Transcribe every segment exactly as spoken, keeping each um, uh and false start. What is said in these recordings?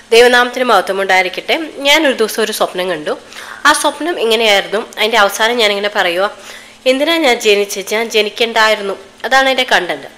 ദൈവനാമത്തിന് മഹത്വം ഉണ്ടായിരിക്കട്ടെ. ഞാനൊരു ദിവസം ഒരു സ്വപ്നം കണ്ടു. ആ സ്വപ്നം ഇങ്ങനെയായിരുന്നു. അതിൻ്റെ അവസാനം ഞാനിങ്ങനെ പറയുക, എന്തിനാ ഞാൻ ജനിച്ചത്, ഞാൻ ജനിക്കണ്ടായിരുന്നു. അതാണ് എൻ്റെ കണ്ടന്റ്.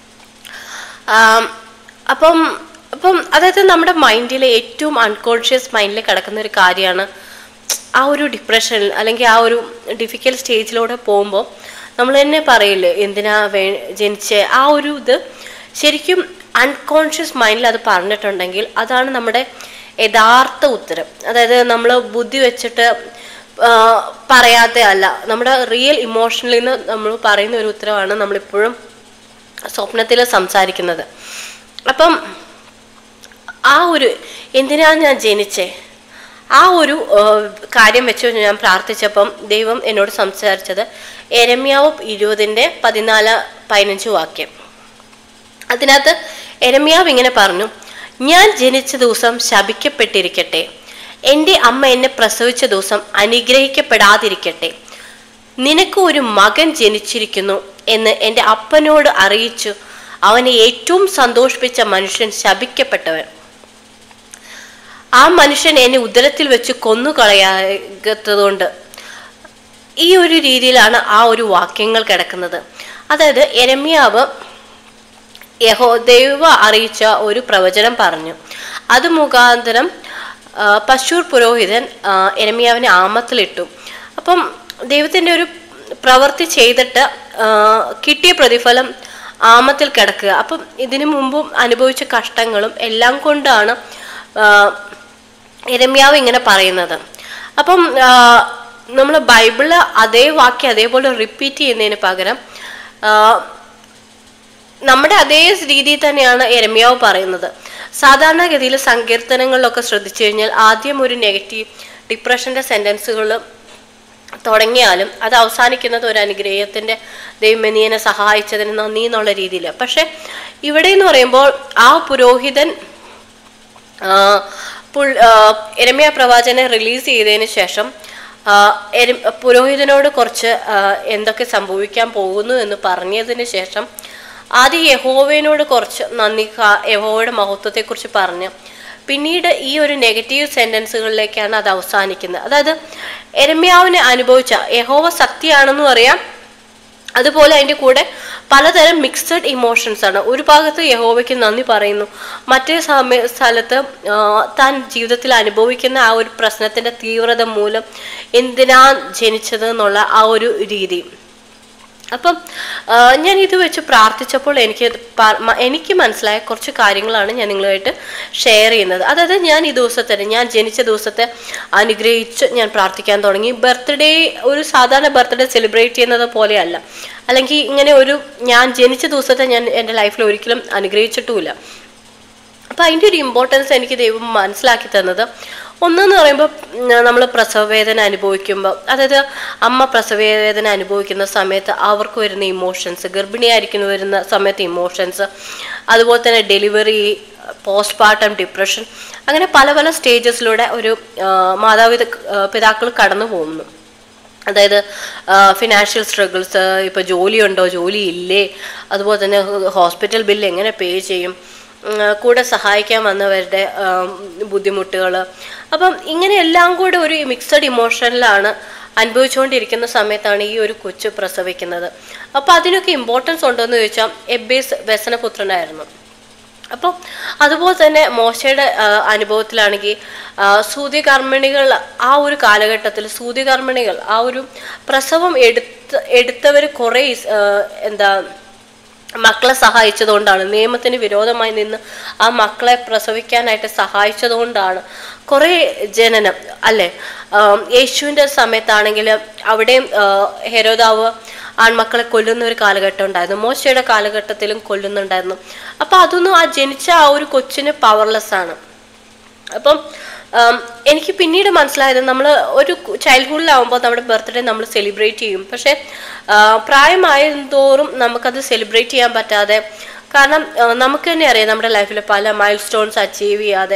അപ്പം അപ്പം അതായത് നമ്മുടെ മൈൻഡിലെ ഏറ്റവും അൺകോൺഷ്യസ് മൈൻഡിൽ കിടക്കുന്ന ഒരു കാര്യമാണ് ആ ഒരു ഡിപ്രഷൻ അല്ലെങ്കിൽ ആ ഒരു ഡിഫിക്കൽട്ട് സ്റ്റേജിലൂടെ പോകുമ്പോൾ നമ്മൾ തന്നെ പറയില്ലേ എന്തിനാ വേ ജനിച്ച ആ ഒരു ഇത് ശരിക്കും അൺകോൺഷ്യസ് മൈൻഡിൽ അത് പറഞ്ഞിട്ടുണ്ടെങ്കിൽ അതാണ് നമ്മുടെ യഥാർത്ഥ ഉത്തരം. അതായത് നമ്മൾ ബുദ്ധി വെച്ചിട്ട് പറയാത്ത അല്ല, നമ്മുടെ റിയൽ ഇമോഷനിൽ നിന്ന് നമ്മൾ പറയുന്ന ഒരു ഉത്തരവാണ് നമ്മളിപ്പോഴും സ്വപ്നത്തിൽ സംസാരിക്കുന്നത്. അപ്പം ആ ഒരു എന്തിനാണ് ഞാൻ ജനിച്ചേ ആ ഒരു കാര്യം വെച്ച് ഞാൻ പ്രാർത്ഥിച്ചപ്പം ദൈവം എന്നോട് സംസാരിച്ചത് യെരമ്യാവ് ഇരുപതിൻ്റെ പതിനാല് പതിനഞ്ച് വാക്യം. അതിനകത്ത് യെരമ്യാവ് ഇങ്ങനെ പറഞ്ഞു, ഞാൻ ജനിച്ച ദിവസം ശപിക്കപ്പെട്ടിരിക്കട്ടെ, എൻ്റെ അമ്മ എന്നെ പ്രസവിച്ച ദിവസം അനുഗ്രഹിക്കപ്പെടാതിരിക്കട്ടെ. നിനക്ക് ഒരു മകൻ ജനിച്ചിരിക്കുന്നു എന്ന് എൻ്റെ അപ്പനോട് അറിയിച്ചു. അവനെ ഏറ്റവും സന്തോഷിപ്പിച്ച മനുഷ്യൻ ശപിക്കപ്പെട്ടവൻ. ആ മനുഷ്യൻ എന്നെ ഉദരത്തിൽ വെച്ച് കൊന്നുകളയാത്തതുകൊണ്ട്. ഈ ഒരു രീതിയിലാണ് ആ ഒരു വാക്യങ്ങൾ കിടക്കുന്നത്. അതായത് യെരമ്യാവ് യഹോ ദൈവ അറിയിച്ച ഒരു പ്രവചനം പറഞ്ഞു. അത് മുഖാന്തരം പശൂർ പുരോഹിതൻ യെരമ്യാവിനെ ആമത്തിലിട്ടു. അപ്പം ദൈവത്തിൻ്റെ ഒരു പ്രവൃത്തി ചെയ്തിട്ട് കിട്ടിയ പ്രതിഫലം ആമത്തിൽ കിടക്കുക. അപ്പം ഇതിനു മുമ്പും അനുഭവിച്ച കഷ്ടങ്ങളും എല്ലാം കൊണ്ടാണ് യെരമ്യാവ് ഇങ്ങനെ പറയുന്നത്. അപ്പം നമ്മൾ ബൈബിള് അതേ വാക്യം അതേപോലെ റിപ്പീറ്റ് ചെയ്യുന്നതിന് പകരം നമ്മുടെ അതേ രീതിയിൽ തന്നെയാണ് യെരമ്യാവ് പറയുന്നത്. സാധാരണഗതിയിൽ സങ്കീർത്തനങ്ങളിലൊക്കെ ശ്രദ്ധിച്ചു കഴിഞ്ഞാൽ ആദ്യം ഒരു നെഗറ്റീവ് ഡിപ്രഷൻ്റെ സെൻറ്റൻസുകൾ തുടങ്ങിയാലും അത് അവസാനിക്കുന്നത് ഒരു അനുഗ്രഹത്തിൻ്റെ ദൈവമേ നീ എന്നെ സഹായിച്ചതിന് നന്ദി എന്നുള്ള രീതിയിൽ. പക്ഷെ ഇവിടെ എന്ന് പറയുമ്പോൾ ആ പുരോഹിതൻ യെരമ്യാ പ്രവാചകനെ റിലീസ് ചെയ്തതിന് ശേഷം പുരോഹിതനോട് കുറച്ച് എന്തൊക്കെ സംഭവിക്കാൻ പോകുന്നു എന്ന് പറഞ്ഞതിന് ശേഷം ആദ്യം യഹോവയോട് കുറച്ച് നന്ദി യഹോവയുടെ മഹത്വത്തെക്കുറിച്ച് പറഞ്ഞ് പിന്നീട് ഈ ഒരു നെഗറ്റീവ് സെൻറ്റൻസുകളിലേക്കാണ് അത് അവസാനിക്കുന്നത്. അതായത് യെരമ്യാവിനെ അനുഭവിച്ച യഹോവ സത്യമാണെന്നും അറിയാം, അതുപോലെ അതിൻ്റെ കൂടെ പലതരം മിക്സഡ് ഇമോഷൻസ് ആണ്. ഒരു ഭാഗത്ത് യഹോവയ്ക്ക് നന്ദി പറയുന്നു, മറ്റേ സമയ സ്ഥലത്ത് താൻ ജീവിതത്തിൽ അനുഭവിക്കുന്ന ആ ഒരു പ്രശ്നത്തിൻ്റെ തീവ്രത മൂലം എന്തിനാ ജനിച്ചത് എന്നുള്ള ആ ഒരു രീതി. അപ്പം ഞാൻ ഇത് വെച്ച് പ്രാർത്ഥിച്ചപ്പോൾ എനിക്ക് എനിക്ക് മനസ്സിലായ കുറച്ച് കാര്യങ്ങളാണ് ഞാൻ നിങ്ങളുമായിട്ട് ഷെയർ ചെയ്യുന്നത്. അതായത് ഞാൻ ഈ ദിവസത്തെ ഞാൻ ജനിച്ച ദിവസത്തെ അനുഗ്രഹിച്ച് ഞാൻ പ്രാർത്ഥിക്കാൻ തുടങ്ങി. ബർത്ത്ഡേ ഒരു സാധാരണ ബർത്ത്ഡേ സെലിബ്രേറ്റ് ചെയ്യുന്നത് പോലെയല്ല, അല്ലെങ്കിൽ ഇങ്ങനെ ഒരു ഞാൻ ജനിച്ച ദിവസത്തെ ഞാൻ എൻ്റെ ലൈഫിൽ ഒരിക്കലും അനുഗ്രഹിച്ചിട്ടുമില്ല. അപ്പം അതിൻ്റെ ഒരു ഇമ്പോർട്ടൻസ് എനിക്ക് ദൈവം മനസ്സിലാക്കി തന്നത് ഒന്നെന്ന് പറയുമ്പോൾ നമ്മൾ പ്രസവവേദന അനുഭവിക്കുമ്പോൾ, അതായത് അമ്മ പ്രസവവേദന അനുഭവിക്കുന്ന സമയത്ത് അവർക്ക് വരുന്ന ഇമോഷൻസ്, ഗർഭിണിയായിരിക്കുന്ന വരുന്ന സമയത്ത് ഇമോഷൻസ്, അതുപോലെ തന്നെ ഡെലിവറി, പോസ്റ്റ് പാർട്ടം ഡിപ്രഷൻ, അങ്ങനെ പല പല സ്റ്റേജസിലൂടെ ഒരു മാതാപിതാ പിതാക്കൾ കടന്നു പോകുന്നു. അതായത് ഫിനാൻഷ്യൽ സ്ട്രഗിൾസ്, ഇപ്പോൾ ജോലിയുണ്ടോ ജോലി ഇല്ലേ, അതുപോലെ തന്നെ ഹോസ്പിറ്റൽ ബില്ല് എങ്ങനെ പേ ചെയ്യും, കൂടെ സഹായിക്കാൻ വന്നവരുടെ ബുദ്ധിമുട്ടുകൾ. അപ്പം ഇങ്ങനെ എല്ലാം കൂടെ ഒരു മിക്സഡ് ഇമോഷനിലാണ് അനുഭവിച്ചുകൊണ്ടിരിക്കുന്ന സമയത്താണ് ഈ ഒരു കൊച്ചു പ്രസവിക്കുന്നത്. അപ്പം അതിനൊക്കെ ഇമ്പോർട്ടൻസ് ഉണ്ടോയെന്ന് ചോദിച്ചാൽ എബേസ് വ്യസനപുത്രനായിരുന്നു. അപ്പം അതുപോലെ തന്നെ മോശയുടെ അനുഭവത്തിലാണെങ്കിൽ സൂതികർമ്മിണികൾ ആ ഒരു കാലഘട്ടത്തിൽ സൂതികർമ്മിണികൾ ആ ഒരു പ്രസവം എടുത്ത് എടുത്തവർ കുറേ എന്താ മക്കളെ സഹായിച്ചതുകൊണ്ടാണ്, നിയമത്തിന് വിരോധമായി നിന്ന് ആ മക്കളെ പ്രസവിക്കാനായിട്ട് സഹായിച്ചതുകൊണ്ടാണ് കുറേ ജനനം അല്ലേ. യേശുവിൻ്റെ സമയത്താണെങ്കിൽ അവിടെയും ഹെരോദാവ് ആൺമക്കളെ കൊല്ലുന്ന ഒരു കാലഘട്ടം ഉണ്ടായിരുന്നു, മോശയുടെ കാലഘട്ടത്തിലും കൊല്ലുന്നുണ്ടായിരുന്നു. അപ്പം അതൊന്നും ആ ജനിച്ച ആ ഒരു കൊച്ചിന് പവർലെസ് ആണ്. അപ്പം എനിക്ക് പിന്നീട് മനസ്സിലായത് നമ്മൾ ഒരു ചൈൽഡ്ഹുഡിലാവുമ്പോൾ നമ്മുടെ ബർത്ത്ഡേ നമ്മൾ സെലിബ്രേറ്റ് ചെയ്യും, പക്ഷേ പ്രായമായതോറും നമുക്കത് സെലിബ്രേറ്റ് ചെയ്യാൻ പറ്റാതെ, കാരണം നമുക്ക് തന്നെ അറിയാം നമ്മുടെ ലൈഫിൽ പല മൈൽ സ്റ്റോൺസ് അച്ചീവ് ചെയ്യാതെ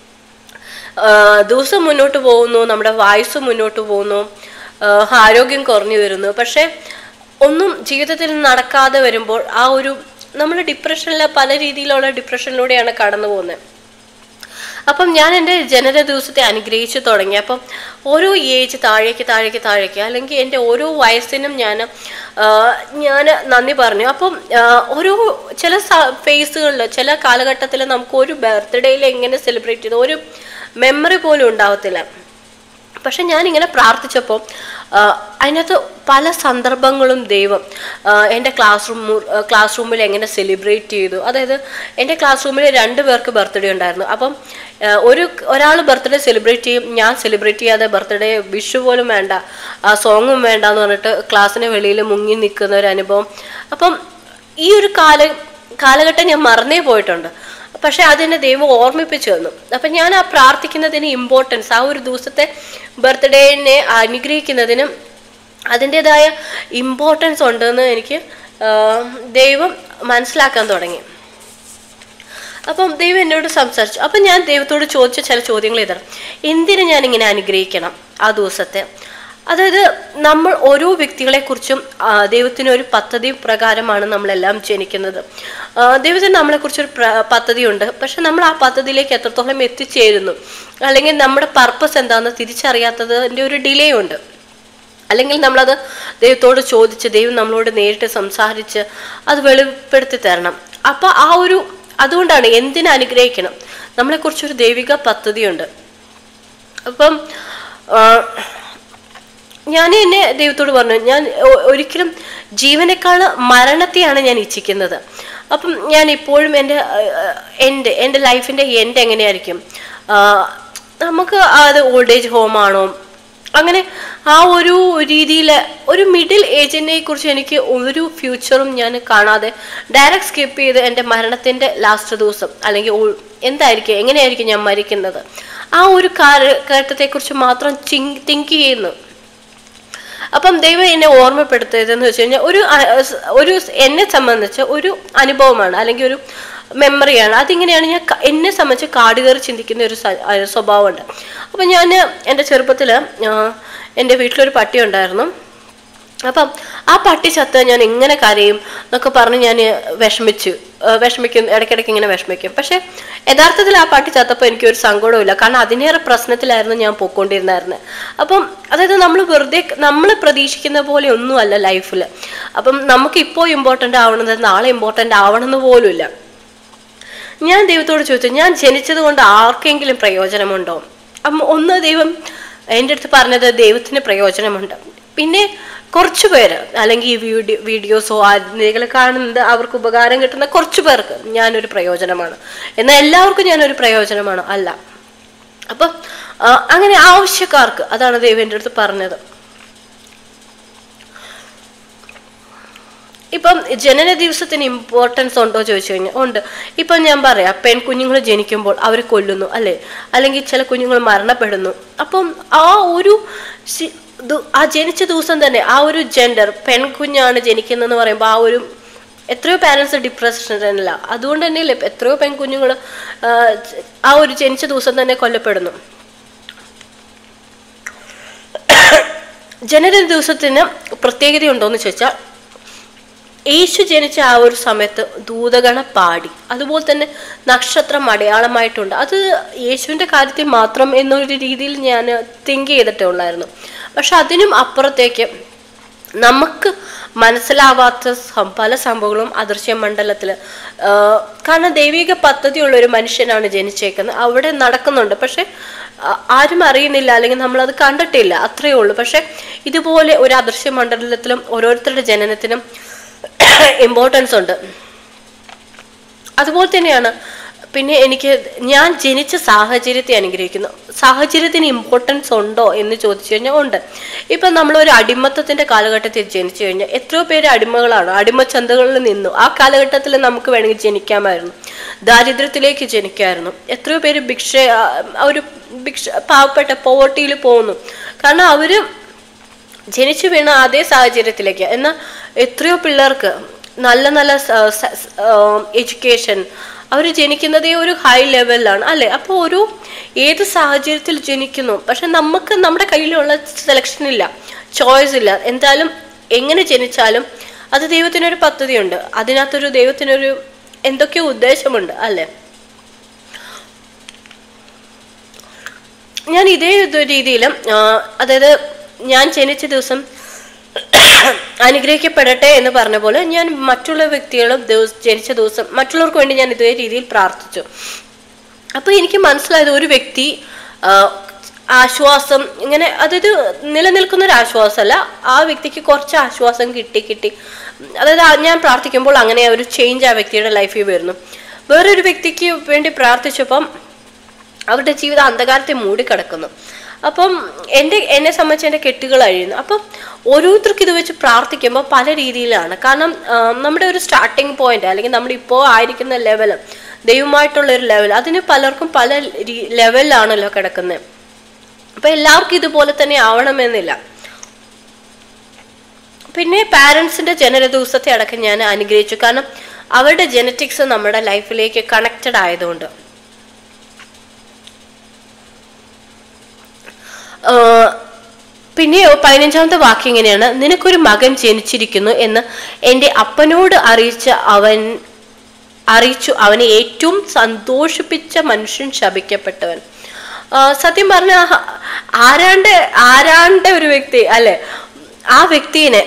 ദിവസം മുന്നോട്ട് പോകുന്നു, നമ്മുടെ വയസ്സ് മുന്നോട്ട് പോകുന്നു, ആരോഗ്യം കുറഞ്ഞു വരുന്നു. പക്ഷേ ഒന്നും ജീവിതത്തിൽ നടക്കാതെ വരുമ്പോൾ ആ ഒരു നമ്മൾ ഡിപ്രഷനിലെ പല രീതിയിലുള്ള ഡിപ്രഷനിലൂടെയാണ് കടന്നു പോകുന്നത്. അപ്പം ഞാൻ എൻ്റെ ജനന ദിവസത്തെ അനുഗ്രഹിച്ചു തുടങ്ങി. അപ്പം ഓരോ ഏജ് താഴേക്ക് താഴേക്ക് താഴേക്ക് അല്ലെങ്കിൽ എൻ്റെ ഓരോ വയസ്സിനും ഞാൻ ഞാൻ നന്ദി പറഞ്ഞു. അപ്പം ഓരോ ചില ഫേസുകളിൽ ചില കാലഘട്ടത്തിൽ നമുക്ക് ഒരു ബർത്ത്ഡേയിൽ എങ്ങനെ സെലിബ്രേറ്റ് ചെയ്ത് ഒരു മെമ്മറി പോലും ഉണ്ടാവത്തില്ല. പക്ഷെ ഞാനിങ്ങനെ പ്രാർത്ഥിച്ചപ്പോൾ അതിനകത്ത് പല സന്ദർഭങ്ങളും ദൈവം എൻ്റെ ക്ലാസ് റൂം ക്ലാസ് റൂമിൽ എങ്ങനെ സെലിബ്രേറ്റ് ചെയ്തു. അതായത് എൻ്റെ ക്ലാസ് റൂമിൽ രണ്ട് പേർക്ക് ബർത്ത്ഡേ ഉണ്ടായിരുന്നു. അപ്പം ഒരു ഒരാൾ ബർത്ത്ഡേ സെലിബ്രേറ്റ് ചെയ്യും, ഞാൻ സെലിബ്രേറ്റ് ചെയ്യാതെ ബർത്ത്ഡേ വിഷു പോലും വേണ്ട, സോങ്ങും വേണ്ട എന്ന് പറഞ്ഞിട്ട് ക്ലാസ്സിന് വെളിയിൽ മുങ്ങി നിൽക്കുന്ന ഒരു അനുഭവം. അപ്പം ഈ ഒരു കാല കാലഘട്ടം ഞാൻ മറന്നേ പോയിട്ടുണ്ട്. പക്ഷെ അതെന്നെ ദൈവം ഓർമ്മിപ്പിച്ചു തന്നു. അപ്പം ഞാൻ ആ പ്രാർത്ഥിക്കുന്നതിന് ഇമ്പോർട്ടൻസ്, ആ ഒരു ദിവസത്തെ ബർത്ത്ഡേനെ അനുഗ്രഹിക്കുന്നതിനും അതിൻ്റെതായ ഇമ്പോർട്ടൻസ് ഉണ്ടെന്ന് എനിക്ക് ദൈവം മനസ്സിലാക്കാൻ തുടങ്ങി. അപ്പം ദൈവം എന്നോട് സംസാരിച്ചു. അപ്പം ഞാൻ ദൈവത്തോട് ചോദിച്ച ചില ചോദ്യങ്ങൾ ഇതാണ്: എന്തിനു ഞാനിങ്ങനെ അനുഗ്രഹിക്കണം ആ ദിവസത്തെ? അതായത് നമ്മൾ ഓരോ വ്യക്തികളെക്കുറിച്ചും ദൈവത്തിന് ഒരു പദ്ധതി പ്രകാരമാണ് നമ്മളെല്ലാം ജനിക്കുന്നത്. ദൈവത്തിന് നമ്മളെക്കുറിച്ചൊരു പദ്ധതിയുണ്ട്. പക്ഷെ നമ്മൾ ആ പദ്ധതിയിലേക്ക് എത്രത്തോളം എത്തിച്ചേരുന്നു, അല്ലെങ്കിൽ നമ്മുടെ പർപ്പസ് എന്താണെന്ന് തിരിച്ചറിയാത്തതിൻ്റെ ഒരു ഡിലേ ഉണ്ട്. അല്ലെങ്കിൽ നമ്മളത് ദൈവത്തോട് ചോദിച്ച് ദൈവം നമ്മളോട് നേരിട്ട് സംസാരിച്ച് അത് വെളിപ്പെടുത്തി തരണം. അപ്പം ആ ഒരു അതുകൊണ്ടാണ് എന്തിനു അനുഗ്രഹിക്കണം, നമ്മളെക്കുറിച്ചൊരു ദൈവിക പദ്ധതിയുണ്ട്. അപ്പം ഞാൻ എന്നെ ദൈവത്തോട് പറഞ്ഞു, ഞാൻ ഒരിക്കലും ജീവനേക്കാൾ മരണത്തെയാണ് ഞാൻ ഇച്ഛിക്കുന്നത്. അപ്പം ഞാൻ ഇപ്പോഴും എൻ്റെ എൻ്റെ എൻ്റെ ലൈഫിൻ്റെ എൻഡ് എങ്ങനെയായിരിക്കും? നമുക്ക് അത് ഓൾഡ് ഏജ് ഹോമാണോ? അങ്ങനെ ആ ഒരു രീതിയിൽ ഒരു മിഡിൽ ഏജിനെ കുറിച്ച് എനിക്ക് ഒരു ഫ്യൂച്ചറും ഞാൻ കാണാതെ ഡയറക്റ്റ് സ്കിപ്പ് ചെയ്ത് എൻ്റെ മരണത്തിൻ്റെ ലാസ്റ്റ് ദിവസം അല്ലെങ്കിൽ എന്തായിരിക്കും, എങ്ങനെയായിരിക്കും ഞാൻ മരിക്കുന്നത്, ആ ഒരു കാലഘട്ടത്തെക്കുറിച്ച് മാത്രം തിങ്ക് ചെയ്യുന്നു. അപ്പം ദൈവം എന്നെ ഓർമ്മപ്പെടുത്തിയതെന്ന് വെച്ച് കഴിഞ്ഞാൽ ഒരു ഒരു എന്നെ സംബന്ധിച്ച് ഒരു അനുഭവമാണ് അല്ലെങ്കിൽ ഒരു മെമ്മറിയാണ്. അതിങ്ങനെയാണ് ഞാൻ എന്നെ സംബന്ധിച്ച് കാട് കയറി ചിന്തിക്കുന്ന ഒരു സ്വഭാവമുണ്ട്. അപ്പം ഞാൻ എൻ്റെ ചെറുപ്പത്തിൽ എൻ്റെ വീട്ടിലൊരു പട്ടി ഉണ്ടായിരുന്നു. അപ്പം ആ പട്ടി ചത്ത് ഞാൻ എങ്ങനെ കരയും എന്നൊക്കെ പറഞ്ഞ് ഞാൻ വിഷമിച്ചു വിഷമിക്കും ഇടയ്ക്കിടയ്ക്ക് ഇങ്ങനെ വിഷമിക്കും. പക്ഷെ യഥാർത്ഥത്തിൽ ആ പട്ടി ചത്തപ്പോൾ എനിക്കൊരു സങ്കടമില്ല, കാരണം അതിനേറെ പ്രശ്നത്തിലായിരുന്നു ഞാൻ പോയിക്കൊണ്ടിരുന്നായിരുന്നത്. അപ്പം അതായത് നമ്മൾ വെറുതെ നമ്മൾ പ്രതീക്ഷിക്കുന്ന പോലെ ഒന്നുമല്ല ലൈഫിൽ. അപ്പം നമുക്ക് ഇപ്പോൾ ഇമ്പോർട്ടൻ്റ് ആവണത് നാളെ ഇമ്പോർട്ടൻ്റ് ആവണമെന്ന് പോലുമില്ല. ഞാൻ ദൈവത്തോട് ചോദിച്ചു, ഞാൻ ജനിച്ചത് കൊണ്ട് ആർക്കെങ്കിലും പ്രയോജനമുണ്ടോ? അപ്പം ഒന്ന് ദൈവം എൻ്റെ അടുത്ത് പറഞ്ഞത് ദൈവത്തിന് പ്രയോജനമുണ്ട്. പിന്നെ കുറച്ചു പേര് അല്ലെങ്കിൽ ഈ വീഡിയോ വീഡിയോസോ ആരെങ്കിലും കാണുന്നത് അവർക്ക് ഉപകാരം കിട്ടുന്ന കുറച്ചു പേർക്ക് ഞാനൊരു പ്രയോജനമാണ്, എന്നാൽ എല്ലാവർക്കും ഞാനൊരു പ്രയോജനമാണ് അല്ല. അപ്പം അങ്ങനെ ആവശ്യക്കാർക്ക്, അതാണ് ദൈവം എൻ്റെ അടുത്ത് പറഞ്ഞത്. ഇപ്പം ജനന ദിവസത്തിന് ഇമ്പോർട്ടൻസ് ഉണ്ടോ ചോദിച്ചു കഴിഞ്ഞാൽ ഉണ്ട്. ഇപ്പം ഞാൻ പറയാം, പെൺകുഞ്ഞുങ്ങൾ ജനിക്കുമ്പോൾ അവർ കൊല്ലുന്നു അല്ലേ, അല്ലെങ്കിൽ ചില കുഞ്ഞുങ്ങൾ മരണപ്പെടുന്നു. അപ്പം ആ ഒരു ആ ജനിച്ച ദിവസം തന്നെ ആ ഒരു ജെൻഡർ പെൺകുഞ്ഞാണ് ജനിക്കുന്നതെന്ന് പറയുമ്പോൾ ആ ഒരു എത്രയോ പാരൻസ് ഡിപ്രഷനില്ല. അതുകൊണ്ട് തന്നെയല്ലേ എത്രയോ പെൺകുഞ്ഞുങ്ങൾ ആ ഒരു ജനിച്ച ദിവസം തന്നെ കൊല്ലപ്പെടുന്നു. ജനന ദിവസത്തിന് പ്രത്യേകത ഉണ്ടോയെന്ന് ചോദിച്ചാൽ, യേശു ജനിച്ച ആ ഒരു സമയത്ത് ദൂതഗണ പാടി, അതുപോലെ തന്നെ നക്ഷത്രം അടയാളമായിട്ടുണ്ട്. അത് യേശുവിൻ്റെ കാര്യത്തിൽ മാത്രം എന്നൊരു രീതിയിൽ ഞാൻ തിങ്ക് ചെയ്തിട്ടേ ഉള്ളായിരുന്നു. പക്ഷെ അതിനും അപ്പുറത്തേക്ക് നമുക്ക് മനസ്സിലാവാത്ത പല സംഭവങ്ങളും അദൃശ്യ മണ്ഡലത്തിൽ, കാരണം ദൈവിക പദ്ധതിയുള്ള ഒരു മനുഷ്യനാണ് ജനിച്ചേക്കുന്നത്, അവിടെ നടക്കുന്നുണ്ട്. പക്ഷെ ആരും അറിയുന്നില്ല, അല്ലെങ്കിൽ നമ്മളത് കണ്ടിട്ടില്ല, അത്രയേ ഉള്ളൂ. പക്ഷെ ഇതുപോലെ ഒരു അദൃശ്യ മണ്ഡലത്തിലും ഓരോരുത്തരുടെ ജനനത്തിനും ഇമ്പോർട്ടൻസ് ഉണ്ട്. അതുപോലെ തന്നെയാണ് പിന്നെ എനിക്ക് ഞാൻ ജനിച്ച സാഹചര്യത്തെ അനുഗ്രഹിക്കുന്നു. സാഹചര്യത്തിന് ഇമ്പോർട്ടൻസ് ഉണ്ടോ എന്ന് ചോദിച്ചു കഴിഞ്ഞാൽ ഉണ്ട്. ഇപ്പം നമ്മളൊരു അടിമത്തത്തിൻ്റെ കാലഘട്ടത്തിൽ ജനിച്ചു കഴിഞ്ഞാൽ എത്രയോ പേര് അടിമകളാണ്, അടിമച്ചന്തകളിൽ നിന്നു. ആ കാലഘട്ടത്തിൽ നമുക്ക് വേണമെങ്കിൽ ജനിക്കാമായിരുന്നു, ദാരിദ്ര്യത്തിലേക്ക് ജനിക്കാമായിരുന്നു. എത്രയോ പേര് ഭിക്ഷ ഒരു ഭിക്ഷ പാവപ്പെട്ട പോവർട്ടിയിൽ പോകുന്നു, കാരണം അവർ ജനിച്ചു വീണ അതേ സാഹചര്യത്തിലേക്ക്. എന്നാൽ എത്രയോ പിള്ളേർക്ക് നല്ല നല്ല എഡ്യൂക്കേഷൻ, അവർ ജനിക്കുന്നതേ ഒരു ഹൈ ലെവലിലാണ് അല്ലേ. അപ്പോൾ ഒരു ഏത് സാഹചര്യത്തിൽ ജനിക്കുന്നു, പക്ഷെ നമുക്ക് നമ്മുടെ കയ്യിലുള്ള സെലക്ഷൻ ഇല്ല, ചോയ്സ് ഇല്ല. എന്തായാലും എങ്ങനെ ജനിച്ചാലും അത് ദൈവത്തിനൊരു പദ്ധതിയുണ്ട്, അതിനകത്തൊരു ദൈവത്തിനൊരു എന്തൊക്കെയോ ഉദ്ദേശമുണ്ട് അല്ലേ. ഞാൻ ഇതേ രീതിയിലും അതായത് ഞാൻ ജനിച്ച ദിവസം അനുഗ്രഹിക്കപ്പെടട്ടെ എന്ന് പറഞ്ഞ പോലെ ഞാൻ മറ്റുള്ള വ്യക്തികളും ജനിച്ച ദിവസം മറ്റുള്ളവർക്ക് വേണ്ടി ഞാൻ ഇതേ രീതിയിൽ പ്രാർത്ഥിച്ചു. അപ്പോൾ എനിക്ക് മനസ്സിലായത് ഒരു വ്യക്തി ആശ്വാസം ഇങ്ങനെ അതായത് നിലനിൽക്കുന്ന ഒരു ആശ്വാസമല്ല, ആ വ്യക്തിക്ക് കുറച്ച് ആശ്വാസം കിട്ടി കിട്ടി അതായത് ഞാൻ പ്രാർത്ഥിക്കുമ്പോൾ അങ്ങനെ ഒരു ചേഞ്ച് ആ വ്യക്തിയുടെ ലൈഫിൽ വരുന്നു. വേറൊരു വ്യക്തിക്ക് വേണ്ടി പ്രാർത്ഥിച്ചപ്പം അവരുടെ ജീവിതം അന്ധകാരത്തെ മൂടിക്കിടക്കുന്നു. അപ്പം എൻ്റെ എന്നെ സംബന്ധിച്ച് എൻ്റെ കെട്ടുകൾ അഴിയുന്നു. അപ്പം ഓരോരുത്തർക്കും ഇത് വെച്ച് പ്രാർത്ഥിക്കുമ്പോൾ പല രീതിയിലാണ്. കാരണം നമ്മുടെ ഒരു സ്റ്റാർട്ടിങ് പോയിന്റ് അല്ലെങ്കിൽ നമ്മളിപ്പോൾ ആയിരിക്കുന്ന ലെവൽ ദൈവമായിട്ടുള്ള ഒരു ലെവൽ, അതിന് പലർക്കും പല ലെവലിലാണല്ലോ കിടക്കുന്നത്. അപ്പം എല്ലാവർക്കും ഇതുപോലെ തന്നെ ആവണമെന്നില്ല. പിന്നെ പാരൻസിൻ്റെ ജനന ദിവസത്തെ അടക്കം ഞാൻ അനുഗ്രഹിച്ചു. കാരണം അവരുടെ ജെനറ്റിക്സ് നമ്മുടെ ലൈഫിലേക്ക് കണക്റ്റഡ് ആയതുകൊണ്ട്. പിന്നെ പതിനഞ്ചാമത്തെ വാക്യം ഇങ്ങനെയാണ്: നിനക്കൊരു മകൻ ജനിച്ചിരിക്കുന്നു എന്ന് എൻ്റെ അപ്പനോട് അറിയിച്ച അവൻ അറിയിച്ചു അവനെ ഏറ്റവും സന്തോഷിപ്പിച്ച മനുഷ്യൻ ശപിക്കപ്പെട്ടവൻ. സത്യം പറഞ്ഞ ആരാണ്ട് ആരാണ്ട് ഒരു വ്യക്തി അല്ലെ, ആ വ്യക്തിനെ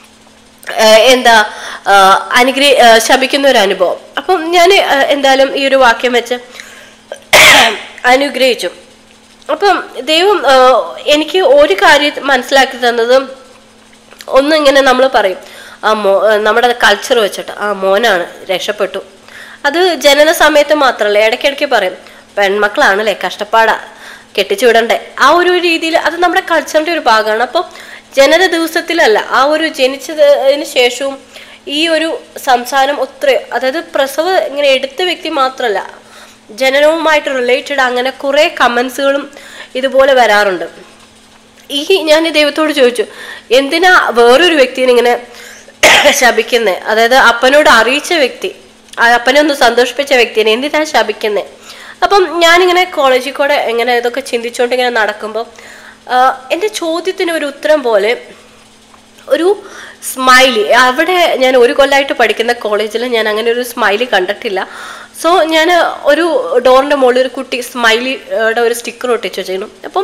എന്താ അനുഗ്രഹി ശപിക്കുന്ന ഒരു അനുഭവം. അപ്പം ഞാൻ എന്തായാലും ഈ ഒരു വാക്യം വെച്ച് അനുഗ്രഹിച്ചു. അപ്പം ദൈവം എനിക്ക് ഒരു കാര്യം മനസ്സിലാക്കി തന്നത്, ഒന്നും ഇങ്ങനെ നമ്മൾ പറയും ആ മോ നമ്മുടെ കൾച്ചർ വെച്ചിട്ട് ആ മോനാണ് രക്ഷപ്പെട്ടു. അത് ജനന സമയത്ത് മാത്രമല്ല, ഇടയ്ക്കിടയ്ക്ക് പറയും പെൺമക്കളാണല്ലേ കഷ്ടപ്പാടാ കെട്ടിച്ചു വിടണ്ടേ, ആ ഒരു രീതിയിൽ അത് നമ്മുടെ കൾച്ചറിൻ്റെ ഒരു ഭാഗമാണ്. അപ്പം ജനന ദിവസത്തിലല്ല, ആ ഒരു ജനിച്ചതിന് ശേഷവും ഈ ഒരു സംസാരം ഒത്തിരി, അതായത് പ്രസവം ഇങ്ങനെ എടുത്ത വ്യക്തി മാത്രമല്ല, ജനനവുമായിട്ട് റിലേറ്റഡ് അങ്ങനെ കുറേ കമൻസുകളും ഇതുപോലെ വരാറുണ്ട്. ഈ ഞാൻ ദൈവത്തോട് ചോദിച്ചു, എന്തിനാ വേറൊരു വ്യക്തിനെ ഇങ്ങനെ ശപിക്കുന്നേ? അതായത് അപ്പനോട് അറിയിച്ച വ്യക്തി, അപ്പനെ ഒന്ന് സന്തോഷിപ്പിച്ച വ്യക്തിനെ എന്തിനാ ശപിക്കുന്നേ? അപ്പം ഞാനിങ്ങനെ കോളേജിൽ കൂടെ ഇങ്ങനെ ഇതൊക്കെ ചിന്തിച്ചുകൊണ്ട് ഇങ്ങനെ നടക്കുമ്പോൾ എൻ്റെ ചോദ്യത്തിന് ഒരു ഉത്തരം പോലെ ഒരു സ്മൈലി, അവിടെ ഞാൻ ഒരു കൊല്ലമായിട്ട് പഠിക്കുന്ന കോളേജിൽ ഞാൻ അങ്ങനെ ഒരു സ്മൈലി കണ്ടിട്ടില്ല. സോ ഞാൻ ഒരു ഡോറിൻ്റെ മുകളിൽ ഒരു കുട്ടി സ്മൈലിയുടെ ഒരു സ്റ്റിക്കർ ഒട്ടിച്ച് വെച്ചിരുന്നു. അപ്പം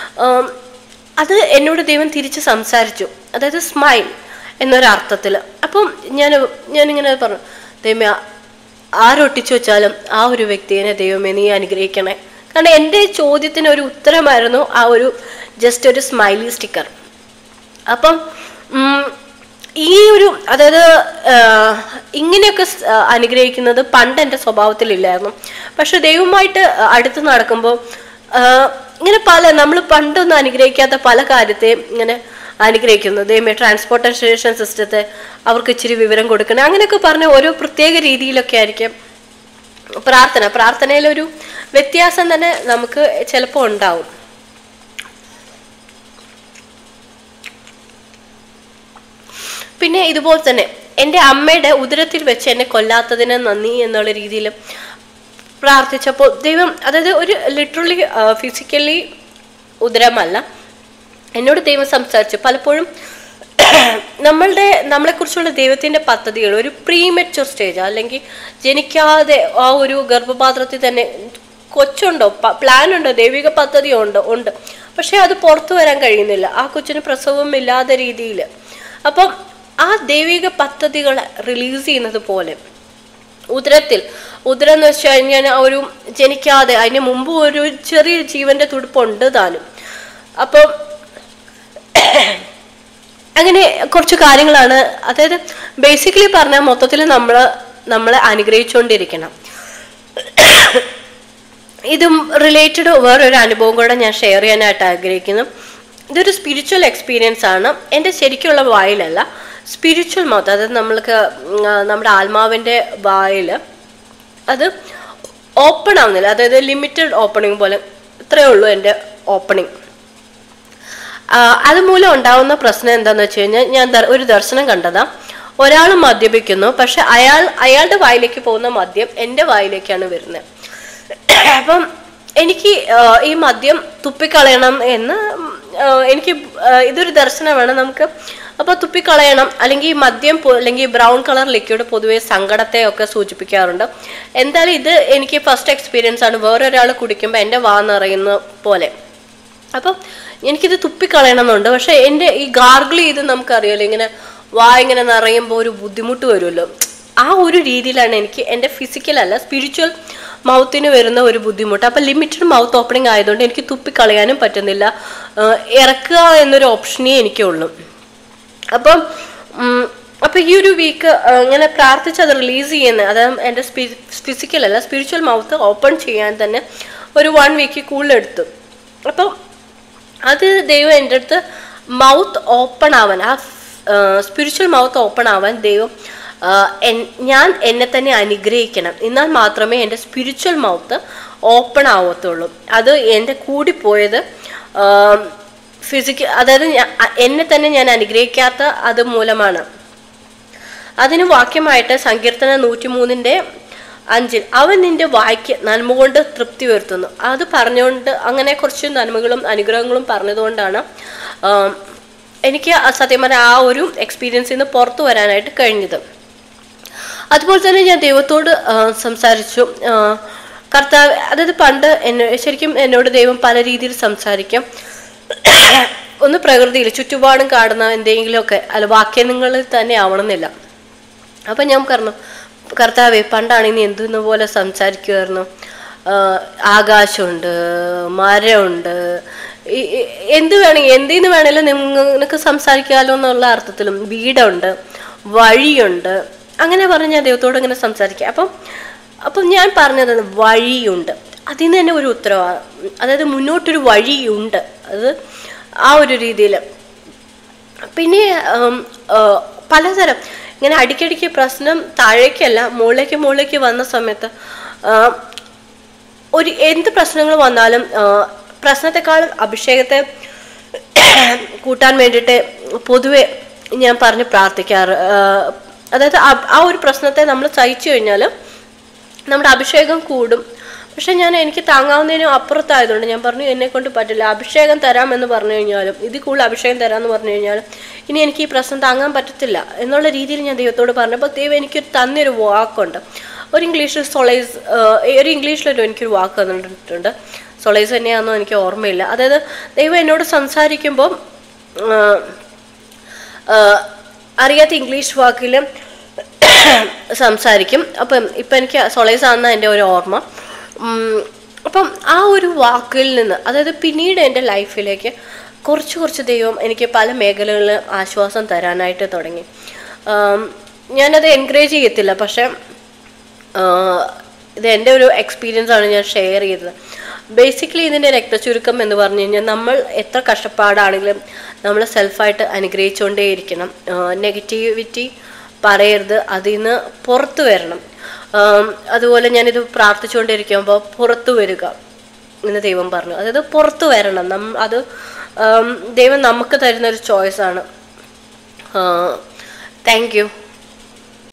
അത് എന്നോട് ദൈവം തിരിച്ച് സംസാരിച്ചു, അതായത് സ്മൈൽ എന്നൊരർത്ഥത്തിൽ. അപ്പം ഞാൻ ഞാനിങ്ങനെ പറഞ്ഞു, ദൈവമേ ആരൊട്ടിച്ചു വെച്ചാലും ആ ഒരു വ്യക്തിയെ ദൈവമേ നീ അനുഗ്രഹിക്കണേ. കാരണം എൻ്റെ ചോദ്യത്തിന് ഒരു ഉത്തരമായിരുന്നു ആ ഒരു ജസ്റ്റ് ഒരു സ്മൈലി സ്റ്റിക്കർ. അപ്പം ഈ ഒരു അതായത് ഇങ്ങനെയൊക്കെ അനുഗ്രഹിക്കുന്നത് പണ്ട് എൻ്റെ സ്വഭാവത്തിലില്ലായിരുന്നു. പക്ഷെ ദൈവമായിട്ട് അടുത്ത് നടക്കുമ്പോൾ ഇങ്ങനെ പല നമ്മൾ പണ്ടൊന്നും അനുഗ്രഹിക്കാത്ത പല കാര്യത്തെയും ഇങ്ങനെ അനുഗ്രഹിക്കുന്നു. ദൈവമേ ട്രാൻസ്പോർട്ടേഷൻ സിസ്റ്റത്തെ അവർക്ക് ഇച്ചിരി വിവരം കൊടുക്കണം, അങ്ങനെയൊക്കെ പറഞ്ഞ ഓരോ പ്രത്യേക രീതിയിലൊക്കെ ആയിരിക്കും പ്രാർത്ഥന. പ്രാർത്ഥനയിലൊരു വ്യത്യാസം തന്നെ നമുക്ക് ചിലപ്പോൾ ഉണ്ടാവും. പിന്നെ ഇതുപോലെ തന്നെ എൻ്റെ അമ്മയുടെ ഉദരത്തിൽ വെച്ച് എന്നെ കൊല്ലാത്തതിന് നന്ദി എന്നുള്ള രീതിയിൽ പ്രാർത്ഥിച്ചപ്പോൾ ദൈവം, അതായത് ഒരു ലിറ്ററലി ഫിസിക്കലി ഉദരമല്ല, എന്നോട് ദൈവം സംസാരിച്ചു. പലപ്പോഴും നമ്മളുടെ നമ്മളെക്കുറിച്ചുള്ള ദൈവത്തിൻ്റെ പദ്ധതികൾ ഒരു പ്രീമെച്യൂർ സ്റ്റേജ്, അല്ലെങ്കിൽ ജനിക്കാതെ ആ ഒരു ഗർഭപാത്രത്തിൽ തന്നെ കൊച്ചുണ്ടോ, പ്ലാൻ ഉണ്ടോ, ദൈവിക പദ്ധതി ഉണ്ടോ ഉണ്ട് പക്ഷെ അത് പുറത്തു വരാൻ കഴിയുന്നില്ല, ആ കൊച്ചിന് പ്രസവം ഇല്ലാത്ത രീതിയിൽ. അപ്പം ആ ദൈവിക പദ്ധതികൾ റിലീസ് ചെയ്യുന്നത് പോലെ ഉദരത്തിൽ, ഉദരം എന്ന് വെച്ച് കഴിഞ്ഞാൽ ആ ഒരു ജനിക്കാതെ അതിന് മുമ്പ് ഒരു ചെറിയ ജീവന്റെ തുടിപ്പുണ്ട് താനും. അപ്പം അങ്ങനെ കുറച്ച് കാര്യങ്ങളാണ്, അതായത് ബേസിക്കലി പറഞ്ഞാൽ മൊത്തത്തിൽ നമ്മൾ നമ്മളെ അനുഗ്രഹിച്ചുകൊണ്ടിരിക്കണം. ഇതും റിലേറ്റഡ് വേറൊരു അനുഭവം കൂടെ ഞാൻ ഷെയർ ചെയ്യാനായിട്ട് ആഗ്രഹിക്കുന്നു. ഇതൊരു സ്പിരിച്വൽ എക്സ്പീരിയൻസ് ആണ്, എൻ്റെ ശരിക്കുള്ള വായിലല്ല, സ്പിരിച്വൽ മൗത്ത്, അതായത് നമ്മൾക്ക് നമ്മുടെ ആത്മാവിൻ്റെ വായിൽ അത് ഓപ്പൺ ആവുന്നില്ല, അതായത് ലിമിറ്റഡ് ഓപ്പണിങ് പോലെ, ഇത്രയേ ഉള്ളൂ എൻ്റെ ഓപ്പണിങ്. അതുമൂലം ഉണ്ടാവുന്ന പ്രശ്നം എന്താണെന്ന് വെച്ച് കഴിഞ്ഞാൽ, ഞാൻ ഒരു ദർശനം കണ്ടതാ, ഒരാൾ മദ്യപിക്കുന്നു, പക്ഷെ അയാൾ അയാളുടെ വായിലേക്ക് പോകുന്ന മദ്യം എൻ്റെ വായിലേക്കാണ് വരുന്നത്. അപ്പം എനിക്ക് ഈ മദ്യം തുപ്പിക്കളയണം എന്ന് എനിക്ക് ഇതൊരു ദർശനമാണ് നമുക്ക്. അപ്പോൾ തുപ്പിക്കളയണം, അല്ലെങ്കിൽ ഈ മദ്യം അല്ലെങ്കിൽ ബ്രൗൺ കളർ ലിക്വിഡ് പൊതുവെ സങ്കടത്തെ ഒക്കെ സൂചിപ്പിക്കാറുണ്ട്. എന്തായാലും ഇത് എനിക്ക് ഫസ്റ്റ് എക്സ്പീരിയൻസ് ആണ്, വേറൊരാൾ കുടിക്കുമ്പോൾ എൻ്റെ വാ നിറയുന്ന പോലെ. അപ്പം എനിക്കിത് തുപ്പിക്കളയണമെന്നുണ്ട്. പക്ഷെ എൻ്റെ ഈ ഗാർഗിൾ ചെയ്ത് നമുക്കറിയാമല്ലോ, ഇങ്ങനെ വാ ഇങ്ങനെ നിറയുമ്പോൾ ഒരു ബുദ്ധിമുട്ട് വരുമല്ലോ. ആ ഒരു രീതിയിലാണ് എനിക്ക് എൻ്റെ ഫിസിക്കലല്ല സ്പിരിച്വൽ മൗത്തിന് വരുന്ന ഒരു ബുദ്ധിമുട്ട്. അപ്പം ലിമിറ്റഡ് മൗത്ത് ഓപ്പണിംഗ് ആയതുകൊണ്ട് എനിക്ക് തുപ്പിക്കളയാനും പറ്റുന്നില്ല. ഇറക്കുക എന്നൊരു ഓപ്ഷനേ എനിക്കുള്ളൂ. അപ്പം അപ്പം ഈ ഒരു വീക്ക് ഇങ്ങനെ പ്രാർത്ഥിച്ച് അത് റിലീസ് ചെയ്യുന്ന, അതായത് എൻ്റെ സ്പി ഫിസിക്കലല്ല സ്പിരിച്വൽ മൗത്ത് ഓപ്പൺ ചെയ്യാൻ തന്നെ ഒരു വൺ വീക്ക് കൂടുതലെടുത്തു. അപ്പം അത് ദൈവം എൻ്റെ അടുത്ത് മൗത്ത് ഓപ്പൺ ആവാൻ, ആ സ്പിരിച്വൽ മൗത്ത് ഓപ്പൺ ആവാൻ ദൈവം ഞാൻ എന്നെ തന്നെ അനുഗ്രഹിക്കണം, എന്നാൽ മാത്രമേ എൻ്റെ സ്പിരിച്വൽ മൗത്ത് ഓപ്പൺ ആവത്തുള്ളൂ. അത് എൻ്റെ കൂടിപ്പോയത് ഫിസിക്കൽ, അതായത് എന്നെ തന്നെ ഞാൻ അനുഗ്രഹിക്കാത്ത അത് മൂലമാണ്. അതിന് വാക്യമായിട്ട് സങ്കീർത്തനം നൂറ്റി മൂന്നിൻ്റെ അഞ്ചിൽ അവൻ നിന്റെ വായ്ക്ക് നന്മ കൊണ്ട് തൃപ്തി വരുത്തുന്നു. അത് പറഞ്ഞുകൊണ്ട് അങ്ങനെ കുറച്ച് നന്മകളും അനുഗ്രഹങ്ങളും പറഞ്ഞതുകൊണ്ടാണ് എനിക്ക് സത്യം പറഞ്ഞാൽ ആ ഒരു എക്സ്പീരിയൻസിൽ നിന്ന് പുറത്തു വരാനായിട്ട് കഴിഞ്ഞത്. അതുപോലെ തന്നെ ഞാൻ ദൈവത്തോട് സംസാരിച്ചു. കർത്താവ്, അതായത് പണ്ട് എന്നെ ശരിക്കും എന്നോട് ദൈവം പല രീതിയിൽ സംസാരിക്കും. ഒന്ന് പ്രകൃതിയിൽ ചുറ്റുപാടും കാണുന്ന എന്തെങ്കിലുമൊക്കെ, അല്ല വാക്യങ്ങളിൽ തന്നെ ആവണമെന്നില്ല. അപ്പം ഞാൻ പറഞ്ഞു, കർത്താവെ പണ്ടാണെങ്കിൽ നീ എന്തെന്ന പോലെ സംസാരിക്കുമായിരുന്നു, ആകാശമുണ്ട്, മരമുണ്ട്, എന്ത് വേണമെങ്കിൽ എന്തിന്ന് വേണമെങ്കിലും നിനക്ക് സംസാരിക്കാമല്ലോ എന്നുള്ള അർത്ഥത്തിലും, വീടുണ്ട്, വഴിയുണ്ട്, അങ്ങനെ പറഞ്ഞ് ഞാൻ ദൈവത്തോട് ഇങ്ങനെ സംസാരിക്കുക. അപ്പം അപ്പം ഞാൻ പറഞ്ഞത് വഴിയുണ്ട്, അതിൽ നിന്ന് തന്നെ ഒരു ഉത്തരവാണ്, അതായത് മുന്നോട്ടൊരു വഴിയുണ്ട്, അത് ആ ഒരു രീതിയിൽ. പിന്നെ പലതരം ഇങ്ങനെ അടിക്കടിക്ക് പ്രശ്നം താഴേക്കല്ല മുകളിലേക്ക് മുകളിലേക്ക് വന്ന സമയത്ത് ഒരു എന്ത് പ്രശ്നങ്ങൾ വന്നാലും പ്രശ്നത്തെക്കാൾ അഭിഷേകത്തെ കൂട്ടാൻ വേണ്ടിയിട്ട് പൊതുവെ ഞാൻ പറഞ്ഞ് പ്രാർത്ഥിക്കാറ്. അതായത് ആ ഒരു പ്രശ്നത്തെ നമ്മൾ സഹിച്ചു കഴിഞ്ഞാൽ നമ്മുടെ അഭിഷേകം കൂടും. പക്ഷെ ഞാൻ എനിക്ക് താങ്ങാവുന്നതിനും അപ്പുറത്തായതുകൊണ്ട് ഞാൻ പറഞ്ഞു എന്നെ കൊണ്ട് പറ്റില്ല, അഭിഷേകം തരാമെന്ന് പറഞ്ഞു കഴിഞ്ഞാലും ഇതിൽ കൂടുതൽ അഭിഷേകം തരാമെന്ന് പറഞ്ഞു കഴിഞ്ഞാലും ഇനി എനിക്ക് ഈ പ്രശ്നം താങ്ങാൻ പറ്റത്തില്ല എന്നുള്ള രീതിയിൽ ഞാൻ ദൈവത്തോട് പറഞ്ഞപ്പോൾ ദൈവം എനിക്കൊരു തന്നൊരു വാക്കുണ്ട്. ഒരു ഇംഗ്ലീഷിൽ സൊളൈസ്, ഒരു ഇംഗ്ലീഷിലൊരു എനിക്കൊരു വാക്ക് തന്നിട്ടുണ്ട്. സൊളൈസ് തന്നെയാണെന്നോ എനിക്ക് ഓർമ്മയില്ല. അതായത് ദൈവം എന്നോട് സംസാരിക്കുമ്പോൾ അറിയാത്ത ഇംഗ്ലീഷ് വാക്കിൽ സംസാരിക്കും. അപ്പം ഇപ്പം എനിക്ക് സൊളൈസ് ആണെന്ന എൻ്റെ ഒരു ഓർമ്മ. അപ്പം ആ ഒരു വാക്കിൽ നിന്ന്, അതായത് പിന്നീട് എൻ്റെ ലൈഫിലേക്ക് കുറച്ച് കുറച്ച് ദൈവം എനിക്ക് പല മേഖലകളിൽ ആശ്വാസം തരാനായിട്ട് തുടങ്ങി. ഞാനത് എൻകറേജ് ചെയ്യത്തില്ല, പക്ഷെ ഇത് എൻ്റെ ഒരു എക്സ്പീരിയൻസ് ആണ് ഞാൻ ഷെയർ ചെയ്തത്. ബേസിക്കലി ഇതിൻ്റെ രക്തചുരുക്കം എന്ന് പറഞ്ഞു കഴിഞ്ഞാൽ നമ്മൾ എത്ര കഷ്ടപ്പാടാണെങ്കിലും നമ്മൾ സെൽഫായിട്ട് അനുഗ്രഹിച്ചുകൊണ്ടേയിരിക്കണം. നെഗറ്റിവിറ്റി പറയരുത്, അതിൽ നിന്ന് പുറത്തു വരണം. അതുപോലെ ഞാനിത് പ്രാർത്ഥിച്ചുകൊണ്ടിരിക്കുമ്പോൾ പുറത്തു വരിക എന്ന് ദൈവം പറഞ്ഞു. അതായത് പുറത്തു വരണം. നം അത് ദൈവം നമുക്ക് തരുന്നൊരു ചോയ്സാണ്. Thank you.